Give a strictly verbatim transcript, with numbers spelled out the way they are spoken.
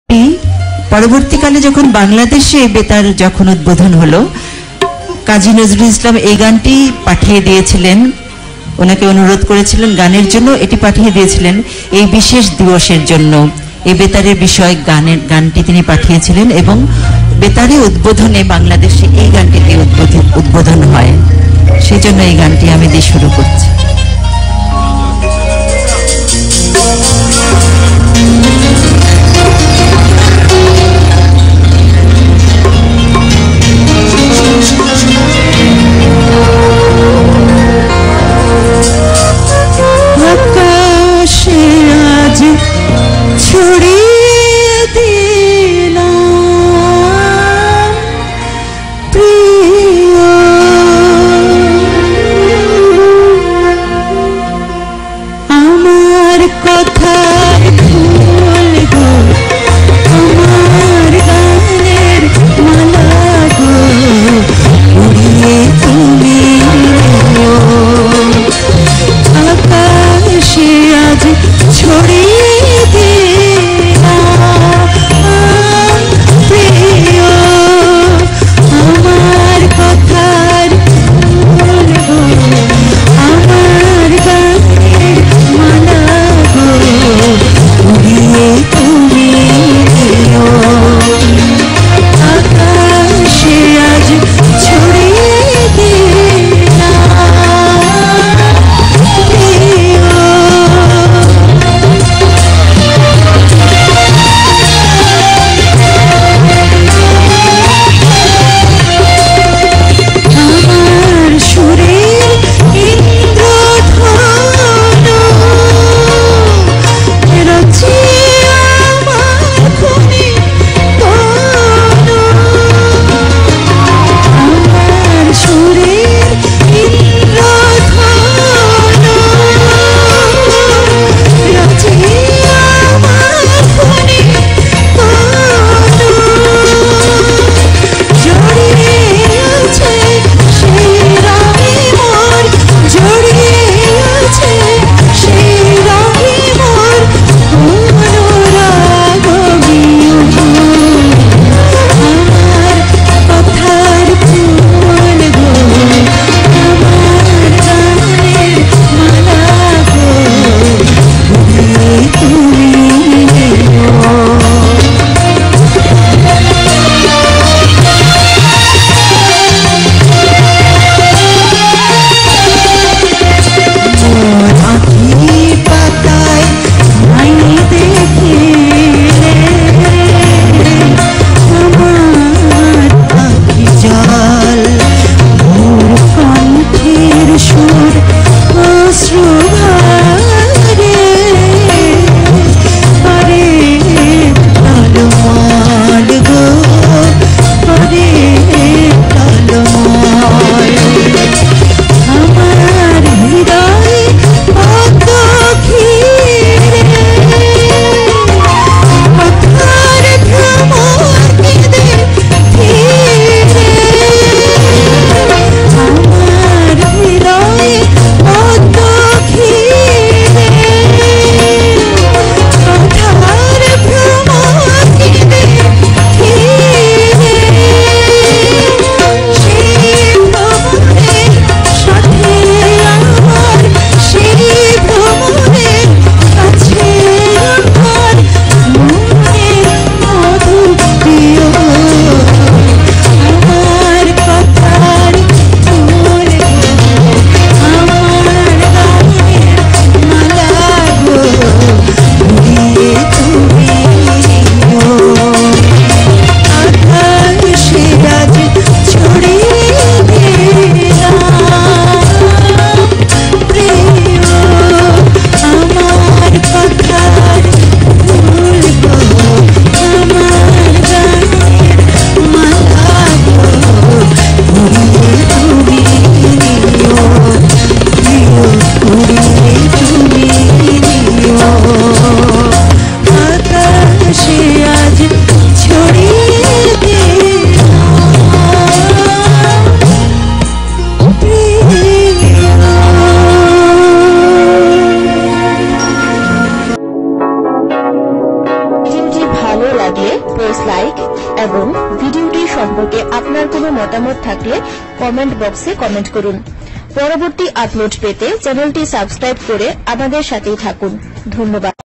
পরবর্তীকালে যখন বাংলাদেশে বেতার যখন উদ্বোধন হলো, কাজী নজরুল ইসলাম এই গানটি পাঠিয়ে দিয়েছিলেন, ওনাকে অনুরোধ করেছিলেন গানের জন্য, এটি পাঠিয়ে দিয়েছিলেন এই বিশেষ দিবসের জন্য। এই বেতারের বিষয় গানের গানটি তিনি পাঠিয়েছিলেন এবং বেতারে উদ্বোধনে বাংলাদেশে এই গানটি দিয়ে উদ্বোধন হয়, সেজন্য এই গানটি আমি দিয়ে শুরু করছি। লাগলে প্রেস লাইক এবং ভিডিওটি সম্পর্কে আপনার কোনো মতামত থাকলে কমেন্ট বক্সে কমেন্ট করুন। পরবর্তী আপলোড পেতে চ্যানেলটি সাবস্ক্রাইব করে আমাদের সাথেই থাকুন। ধন্যবাদ।